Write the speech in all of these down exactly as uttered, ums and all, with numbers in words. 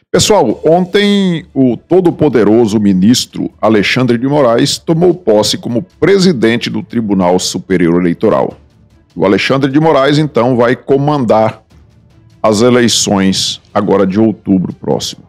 Pessoal, ontem o todo-poderoso ministro Alexandre de Moraes tomou posse como presidente do Tribunal Superior Eleitoral. O Alexandre de Moraes, então, vai comandar as eleições agora de outubro próximo.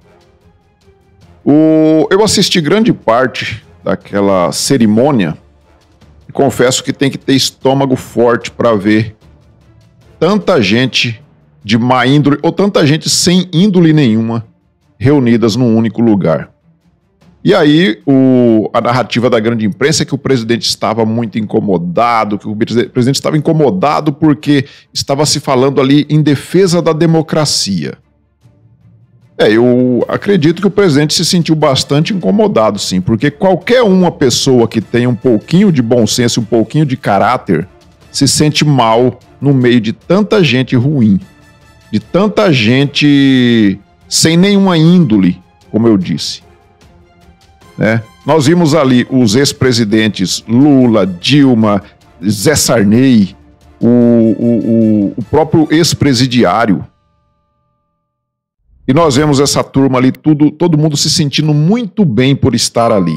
O... Eu assisti grande parte daquela cerimônia e confesso que tem que ter estômago forte para ver tanta gente de má índole ou tanta gente sem índole nenhuma reunidas num único lugar. E aí o, a narrativa da grande imprensa é que o presidente estava muito incomodado, que o presidente estava incomodado porque estava se falando ali em defesa da democracia. É, eu acredito que o presidente se sentiu bastante incomodado, sim, porque qualquer uma pessoa que tenha um pouquinho de bom senso, um pouquinho de caráter, se sente mal no meio de tanta gente ruim, de tanta gente sem nenhuma índole, como eu disse. Né? Nós vimos ali os ex-presidentes Lula, Dilma, Zé Sarney, o, o, o, o próprio ex-presidiário. E nós vemos essa turma ali, tudo, todo mundo se sentindo muito bem por estar ali.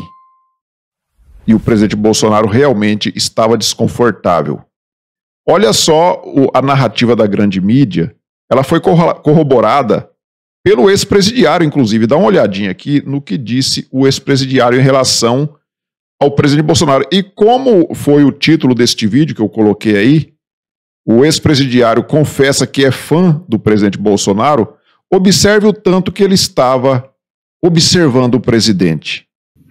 E o presidente Bolsonaro realmente estava desconfortável. Olha só o, a narrativa da grande mídia, ela foi corroborada pelo ex-presidiário, inclusive. Dá uma olhadinha aqui no que disse o ex-presidiário em relação ao presidente Bolsonaro. E como foi o título deste vídeo que eu coloquei aí, o ex-presidiário confessa que é fã do presidente Bolsonaro, observe o tanto que ele estava observando o presidente.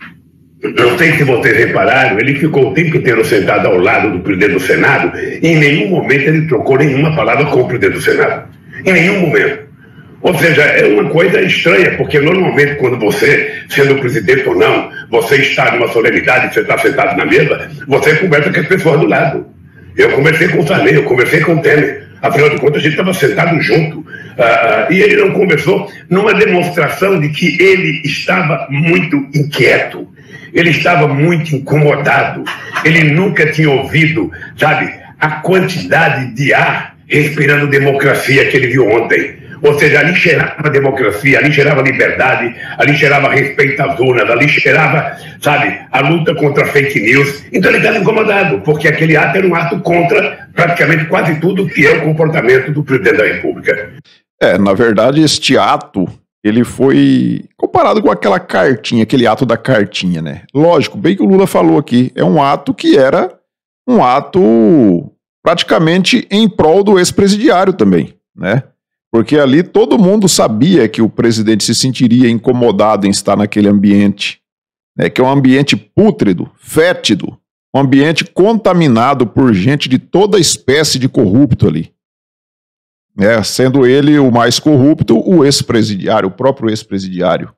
Eu sei que vocês repararam, ele ficou o tempo inteiro sentado ao lado do presidente do Senado e em nenhum momento ele trocou nenhuma palavra com o presidente do Senado. Em nenhum momento. Ou seja, é uma coisa estranha, porque normalmente quando você, sendo presidente ou não, você está numa solenidade, você está sentado na mesa, você conversa com as pessoas do lado. Eu conversei com o Sarney, eu conversei com o Temer. Afinal de contas, a gente estava sentado junto. Uh, e ele não conversou numa demonstração de que ele estava muito inquieto. Ele estava muito incomodado. Ele nunca tinha ouvido, sabe, a quantidade de ar respirando democracia que ele viu ontem. Ou seja, ali cheirava democracia, ali cheirava liberdade, ali cheirava respeito às urnas, ali cheirava, sabe, a luta contra fake news. Então ele estava incomodado, porque aquele ato era um ato contra praticamente quase tudo que é o comportamento do presidente da República. É, na verdade, este ato, ele foi comparado com aquela cartinha, aquele ato da cartinha, né? Lógico, bem que o Lula falou aqui, é um ato que era um ato praticamente em prol do ex-presidiário também, né? Porque ali todo mundo sabia que o presidente se sentiria incomodado em estar naquele ambiente, né, que é um ambiente pútrido, fétido, um ambiente contaminado por gente de toda espécie de corrupto ali. Né, sendo ele o mais corrupto, o ex-presidiário, o próprio ex-presidiário.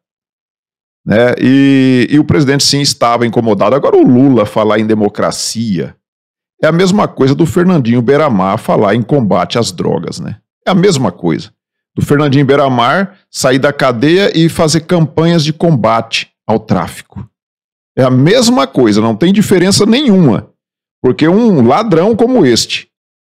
Né, e, e o presidente sim estava incomodado. Agora o Lula falar em democracia é a mesma coisa do Fernandinho Beiramar falar em combate às drogas, né? É a mesma coisa. Do Fernandinho Beiramar sair da cadeia e fazer campanhas de combate ao tráfico. É a mesma coisa, não tem diferença nenhuma. Porque um ladrão como este,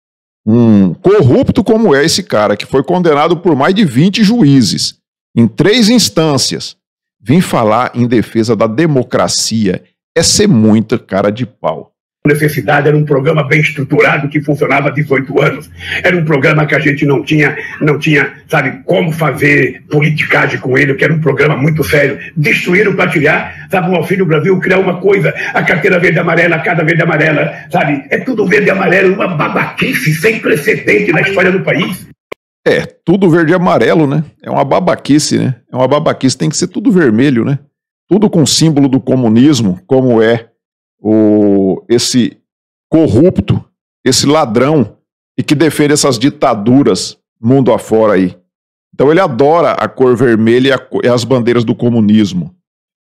um corrupto como é esse cara, que foi condenado por mais de vinte juízes, em três instâncias, vir falar em defesa da democracia é ser muita cara de pau. Necessidade era um programa bem estruturado que funcionava há dezoito anos. Era um programa que a gente não tinha, não tinha, sabe, como fazer politicagem com ele, que era um programa muito sério. Destruíram para tirar, sabe, o Auxílio Brasil, criar uma coisa, a carteira verde e amarela, a cada verde e amarela, sabe, é tudo verde e amarelo, uma babaquice sem precedente na história do país. É, tudo verde e amarelo, né? É uma babaquice, né? É uma babaquice, tem que ser tudo vermelho, né? Tudo com símbolo do comunismo, como é O, esse corrupto, esse ladrão, e que defende essas ditaduras mundo afora aí. Então ele adora a cor vermelha e, a, e as bandeiras do comunismo.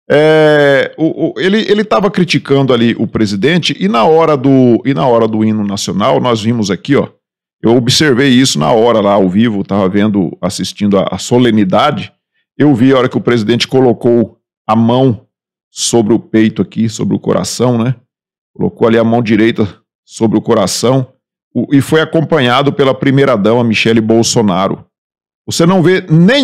É, o, o, ele estava criticando ali o presidente, e na hora do, e na hora do hino nacional, nós vimos aqui, ó, eu observei isso na hora lá ao vivo, estava vendo, assistindo a, a solenidade, eu vi a hora que o presidente colocou a mão sobre o peito aqui, sobre o coração, né? Colocou ali a mão direita sobre o coração o, e foi acompanhado pela primeira-dama, Michele Bolsonaro. Você não vê nenhum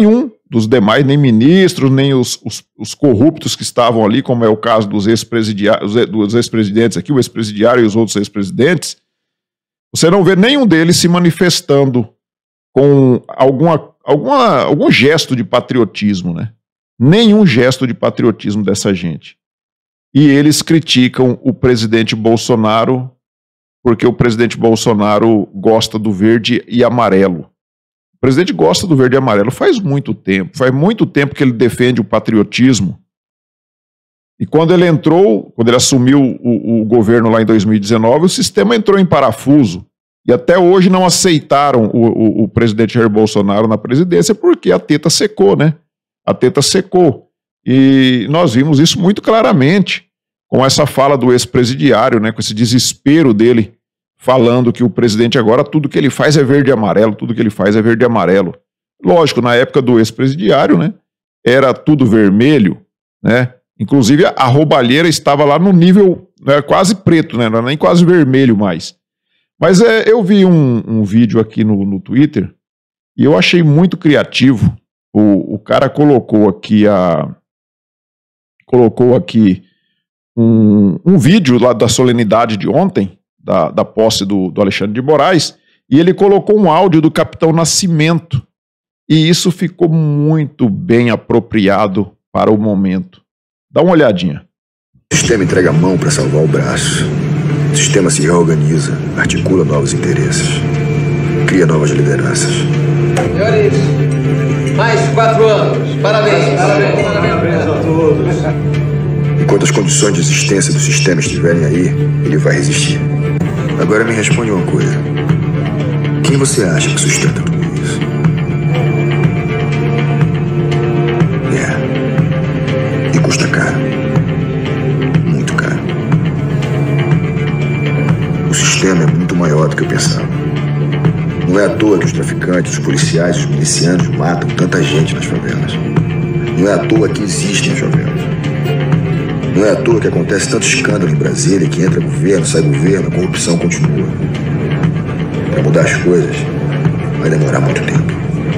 dos demais, nem ministros, nem os, os, os corruptos que estavam ali, como é o caso dos ex-presidiários, dos ex-presidentes aqui, o ex-presidiário e os outros ex-presidentes, você não vê nenhum deles se manifestando com alguma, alguma, algum gesto de patriotismo, né? Nenhum gesto de patriotismo dessa gente. E eles criticam o presidente Bolsonaro porque o presidente Bolsonaro gosta do verde e amarelo. O presidente gosta do verde e amarelo faz muito tempo. Faz muito tempo que ele defende o patriotismo. E quando ele entrou, quando ele assumiu o, o governo lá em dois mil e dezenove, o sistema entrou em parafuso. E até hoje não aceitaram o, o, o presidente Jair Bolsonaro na presidência porque a teta secou, né? A teta secou. E nós vimos isso muito claramente com essa fala do ex-presidiário, né? Com esse desespero dele, falando que o presidente agora tudo que ele faz é verde e amarelo, tudo que ele faz é verde e amarelo. Lógico, na época do ex-presidiário, né, era tudo vermelho, né? Inclusive a roubalheira estava lá no nível, né, quase preto, né? Não era nem quase vermelho mais. Mas é, eu vi um, um vídeo aqui no, no Twitter e eu achei muito criativo. O, o cara colocou aqui a colocou aqui um, um vídeo lá da solenidade de ontem, da, da posse do, do Alexandre de Moraes, e ele colocou um áudio do Capitão Nascimento. E isso ficou muito bem apropriado para o momento. Dá uma olhadinha. O sistema entrega a mão para salvar o braço. O sistema se reorganiza, articula novos interesses, cria novas lideranças. Senhores, mais quatro anos. Parabéns. Parabéns, parabéns a todos. Enquanto as condições de existência do sistema estiverem aí, ele vai resistir. Agora me responde uma coisa. Quem você acha que sustenta tudo isso? É. E custa caro. Muito caro. O sistema é muito maior do que eu pensava. Não é à toa que os traficantes, os policiais, os milicianos matam tanta gente nas favelas. Não é à toa que existem as favelas. Não é à toa que acontece tanto escândalo em Brasília, que entra governo, sai governo, a corrupção continua. Para mudar as coisas, vai demorar muito tempo.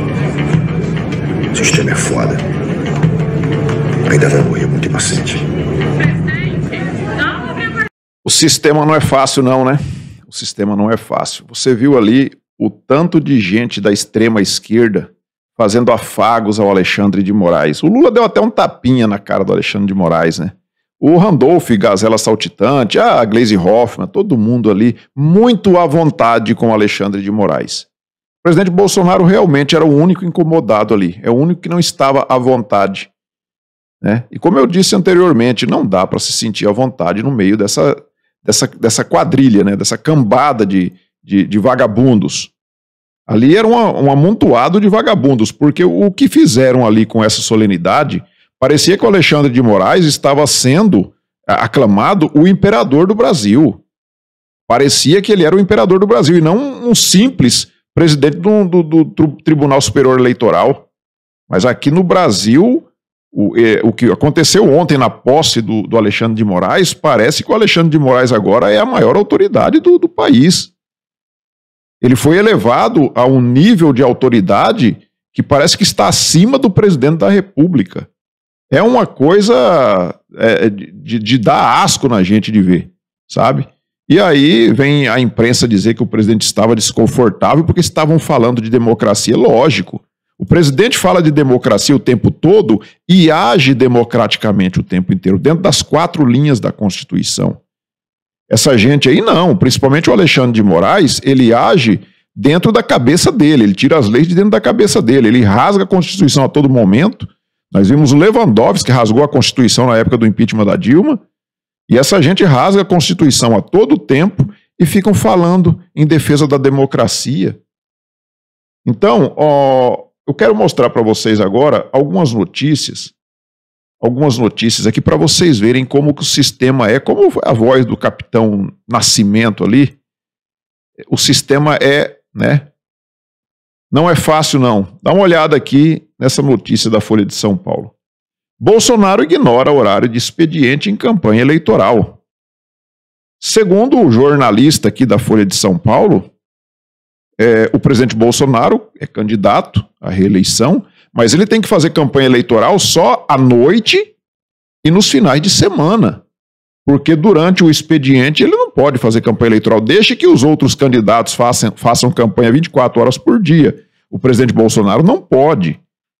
O sistema é foda. Ainda vai morrer muito inocente. O sistema não é fácil não, né? O sistema não é fácil. Você viu ali o tanto de gente da extrema esquerda fazendo afagos ao Alexandre de Moraes. O Lula deu até um tapinha na cara do Alexandre de Moraes, né? O Randolph, Gazela Saltitante, a Gleisi Hoffmann, todo mundo ali muito à vontade com o Alexandre de Moraes. O presidente Bolsonaro realmente era o único incomodado ali, é o único que não estava à vontade, né? E como eu disse anteriormente, não dá para se sentir à vontade no meio dessa, dessa, dessa quadrilha, né? Dessa cambada de, de, de vagabundos. Ali era uma, um amontoado de vagabundos, porque o que fizeram ali com essa solenidade... Parecia que o Alexandre de Moraes estava sendo aclamado o imperador do Brasil. Parecia que ele era o imperador do Brasil e não um simples presidente do, do, do Tribunal Superior Eleitoral. Mas aqui no Brasil, o, o que aconteceu ontem na posse do, do Alexandre de Moraes, parece que o Alexandre de Moraes agora é a maior autoridade do, do país. Ele foi elevado a um nível de autoridade que parece que está acima do presidente da República. É uma coisa é, de, de dar asco na gente de ver, sabe? E aí vem a imprensa dizer que o presidente estava desconfortável porque estavam falando de democracia. Lógico, o presidente fala de democracia o tempo todo e age democraticamente o tempo inteiro, dentro das quatro linhas da Constituição. Essa gente aí não, principalmente o Alexandre de Moraes, ele age dentro da cabeça dele, ele tira as leis de dentro da cabeça dele, ele rasga a Constituição a todo momento. Nós vimos o Lewandowski, que rasgou a Constituição na época do impeachment da Dilma, e essa gente rasga a Constituição a todo tempo e ficam falando em defesa da democracia. Então, ó, eu quero mostrar para vocês agora algumas notícias, algumas notícias aqui para vocês verem como que o sistema é, como a voz do Capitão Nascimento ali, o sistema é, né? Não é fácil, não. Dá uma olhada aqui nessa notícia da Folha de São Paulo. Bolsonaro ignora horário de expediente em campanha eleitoral. Segundo o jornalista aqui da Folha de São Paulo, é, o presidente Bolsonaro é candidato à reeleição, Mas ele tem que fazer campanha eleitoral só à noite e nos finais de semana. Porque durante o expediente ele não pode fazer campanha eleitoral. Deixe que os outros candidatos façam, façam campanha vinte e quatro horas por dia. O presidente Bolsonaro não pode.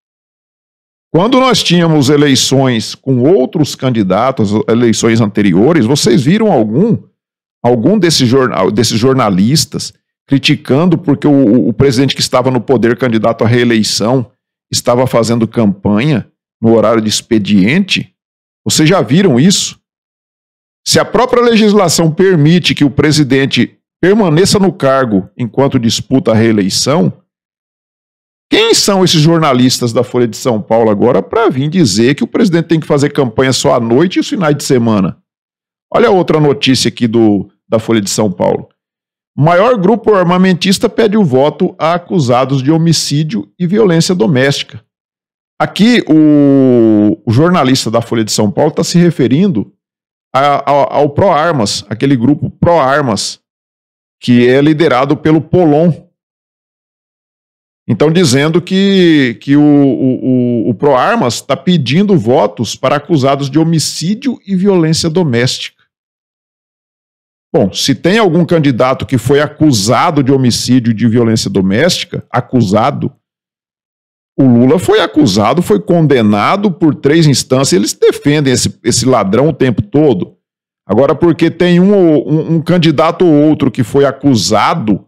Quando nós tínhamos eleições com outros candidatos, eleições anteriores, vocês viram algum, algum desses, jornal, desses jornalistas criticando porque o, o presidente que estava no poder, candidato à reeleição, estava fazendo campanha no horário de expediente? Vocês já viram isso? Se a própria legislação permite que o presidente permaneça no cargo enquanto disputa a reeleição, quem são esses jornalistas da Folha de São Paulo agora para vir dizer que o presidente tem que fazer campanha só à noite e os finais de semana? Olha outra notícia aqui do, da Folha de São Paulo. Maior grupo armamentista pede o voto a acusados de homicídio e violência doméstica. Aqui o, o jornalista da Folha de São Paulo está se referindo ao, ao Pro-Armas, aquele grupo Pro-Armas, que é liderado pelo Polon. Então, dizendo que, que o, o, o Pro-Armas está pedindo votos para acusados de homicídio e violência doméstica. Bom, se tem algum candidato que foi acusado de homicídio e de violência doméstica, acusado, o Lula foi acusado, foi condenado por três instâncias, eles defendem esse, esse ladrão o tempo todo. Agora, porque tem um, um, um candidato ou outro que foi acusado,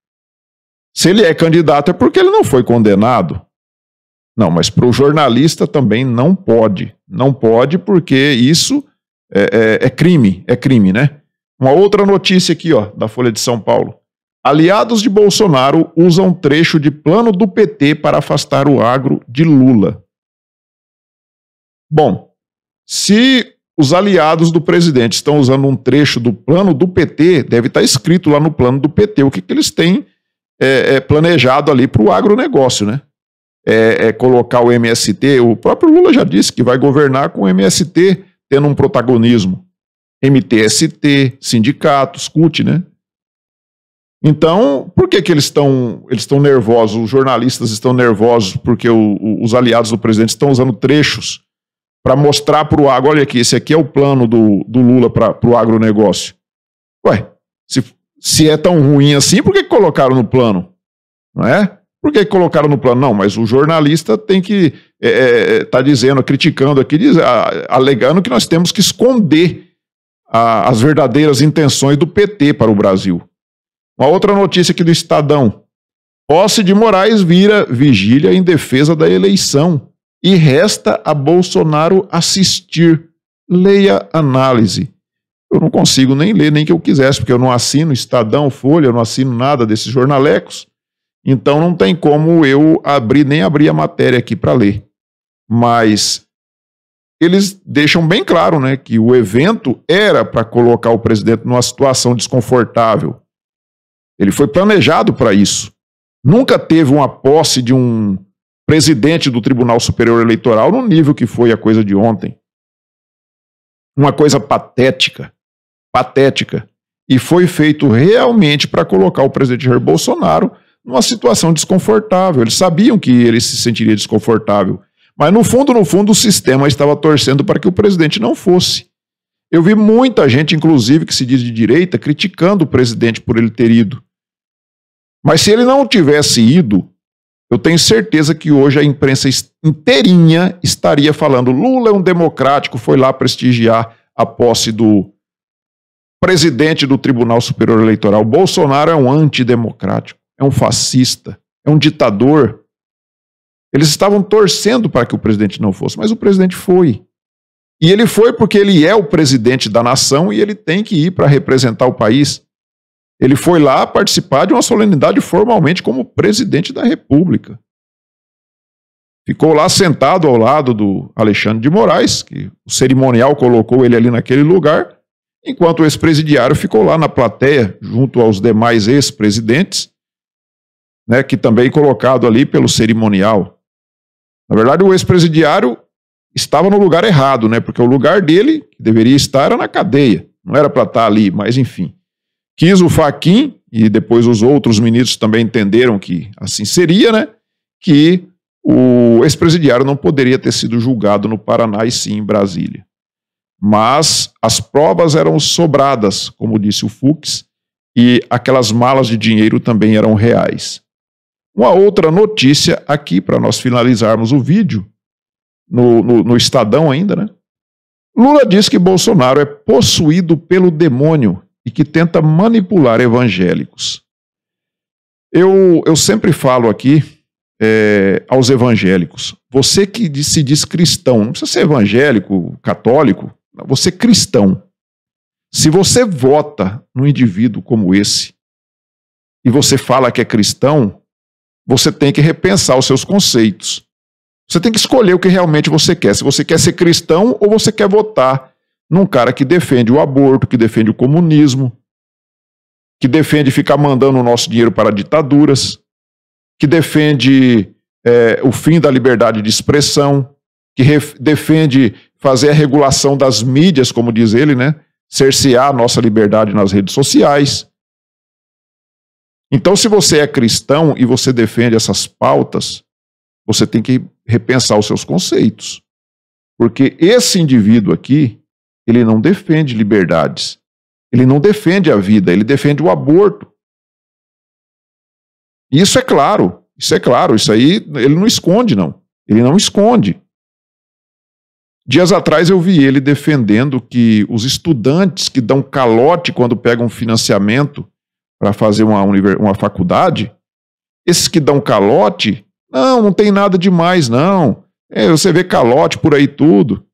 se ele é candidato é porque ele não foi condenado. Não, mas para o jornalista também não pode. Não pode porque isso é, é, é crime, é crime, né? Uma outra notícia aqui, ó, da Folha de São Paulo. Aliados de Bolsonaro usam trecho de plano do P T para afastar o agro de Lula. Bom, se os aliados do presidente estão usando um trecho do plano do P T, deve estar escrito lá no plano do P T o que, que eles têm é, é, planejado ali para o agronegócio, né? É, é colocar o M S T, o próprio Lula já disse que vai governar com o M S T tendo um protagonismo. M T S T, sindicatos, C U T, né? Então, por que que eles estão eles estão nervosos, os jornalistas estão nervosos porque o, o, os aliados do presidente estão usando trechos para mostrar para o agro, olha aqui, esse aqui é o plano do, do Lula para o agronegócio. Ué, se, se é tão ruim assim, por que que colocaram no plano? Não é? Por que que colocaram no plano? Não, mas o jornalista tem que é, é, tá dizendo, criticando aqui, diz, a, alegando que nós temos que esconder a, as verdadeiras intenções do P T para o Brasil. Uma outra notícia aqui do Estadão. Posse de Moraes vira vigília em defesa da eleição e resta a Bolsonaro assistir. Leia análise. Eu não consigo nem ler, nem que eu quisesse, porque eu não assino Estadão, Folha, eu não assino nada desses jornalecos. Então não tem como eu abrir, nem abrir a matéria aqui para ler. Mas eles deixam bem claro, né, que o evento era para colocar o presidente numa situação desconfortável. Ele foi planejado para isso. Nunca teve uma posse de um presidente do Tribunal Superior Eleitoral no nível que foi a coisa de ontem. Uma coisa patética. Patética. E foi feito realmente para colocar o presidente Jair Bolsonaro numa situação desconfortável. Eles sabiam que ele se sentiria desconfortável. Mas no fundo, no fundo, o sistema estava torcendo para que o presidente não fosse. Eu vi muita gente, inclusive, que se diz de direita, criticando o presidente por ele ter ido. Mas se ele não tivesse ido, eu tenho certeza que hoje a imprensa inteirinha estaria falando: Lula é um democrático, foi lá prestigiar a posse do presidente do Tribunal Superior Eleitoral. Bolsonaro é um antidemocrático, é um fascista, é um ditador. Eles estavam torcendo para que o presidente não fosse, mas o presidente foi. E ele foi porque ele é o presidente da nação e ele tem que ir para representar o país. Ele foi lá participar de uma solenidade formalmente como presidente da República. Ficou lá sentado ao lado do Alexandre de Moraes, que o cerimonial colocou ele ali naquele lugar, enquanto o ex-presidiário ficou lá na plateia, junto aos demais ex-presidentes, né, que também colocado ali pelo cerimonial. Na verdade, o ex-presidiário estava no lugar errado, né? Porque o lugar dele, que deveria estar, era na cadeia. Não era para estar ali, mas enfim. Quis o Fachin, e depois os outros ministros também entenderam que assim seria, né? Que o ex-presidiário não poderia ter sido julgado no Paraná e sim em Brasília. Mas as provas eram sobradas, como disse o Fux, e aquelas malas de dinheiro também eram reais. Uma outra notícia aqui, para nós finalizarmos o vídeo, no, no, no Estadão ainda, né? Lula diz que Bolsonaro é possuído pelo demônio e que tenta manipular evangélicos. Eu, eu sempre falo aqui é, aos evangélicos, você que se diz cristão, não precisa ser evangélico, católico, você é cristão. Se você vota num indivíduo como esse e você fala que é cristão, você tem que repensar os seus conceitos. Você tem que escolher o que realmente você quer. Se você quer ser cristão ou você quer votar num cara que defende o aborto, que defende o comunismo, que defende ficar mandando o nosso dinheiro para ditaduras, que defende é, o fim da liberdade de expressão, que ref, defende fazer a regulação das mídias, como diz ele, né? Cercear a nossa liberdade nas redes sociais. Então, se você é cristão e você defende essas pautas, você tem que repensar os seus conceitos. Porque esse indivíduo aqui, ele não defende liberdades. Ele não defende a vida, ele defende o aborto. E isso é claro, isso é claro, isso aí ele não esconde, não. Ele não esconde. Dias atrás eu vi ele defendendo que os estudantes que dão calote quando pegam financiamento para fazer uma, uma faculdade, esses que dão calote, não, não tem nada demais, não. É, você vê calote por aí tudo.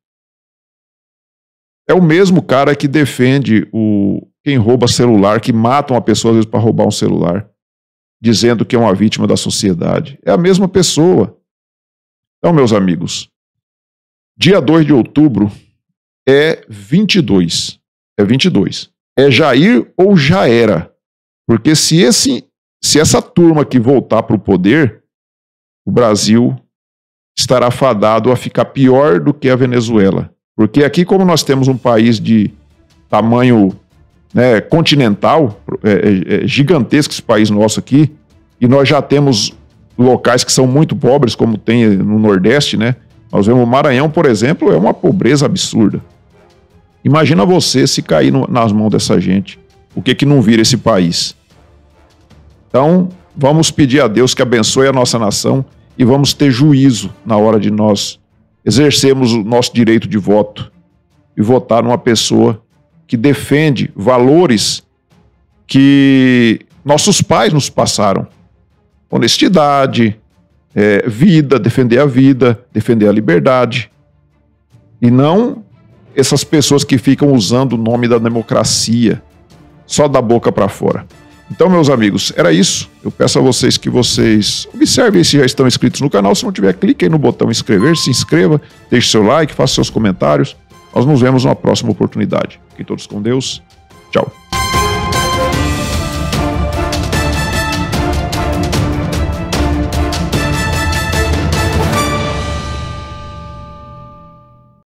É o mesmo cara que defende o, quem rouba celular, que mata uma pessoa às vezes para roubar um celular, dizendo que é uma vítima da sociedade. É a mesma pessoa. Então, meus amigos, dia dois de outubro é vinte e dois. É vinte e dois. É Jair ou já era? Porque se, esse, se essa turma aqui voltar para o poder, o Brasil estará fadado a ficar pior do que a Venezuela. Porque aqui, como nós temos um país de tamanho, né, continental, é, é, é gigantesco esse país nosso aqui, e nós já temos locais que são muito pobres, como tem no Nordeste, né? Nós vemos o Maranhão, por exemplo, é uma pobreza absurda. Imagina você se cair no, nas mãos dessa gente. O que que não vira esse país? Então, vamos pedir a Deus que abençoe a nossa nação e vamos ter juízo na hora de nós exercermos o nosso direito de voto e votar numa pessoa que defende valores que nossos pais nos passaram. Honestidade, é, vida, defender a vida, defender a liberdade. E não essas pessoas que ficam usando o nome da democracia só da boca para fora. Então, meus amigos, era isso. Eu peço a vocês que vocês observem se já estão inscritos no canal. Se não tiver, clique aí no botão inscrever, se inscreva, deixe seu like, faça seus comentários. Nós nos vemos numa próxima oportunidade. Fiquem todos com Deus. Tchau.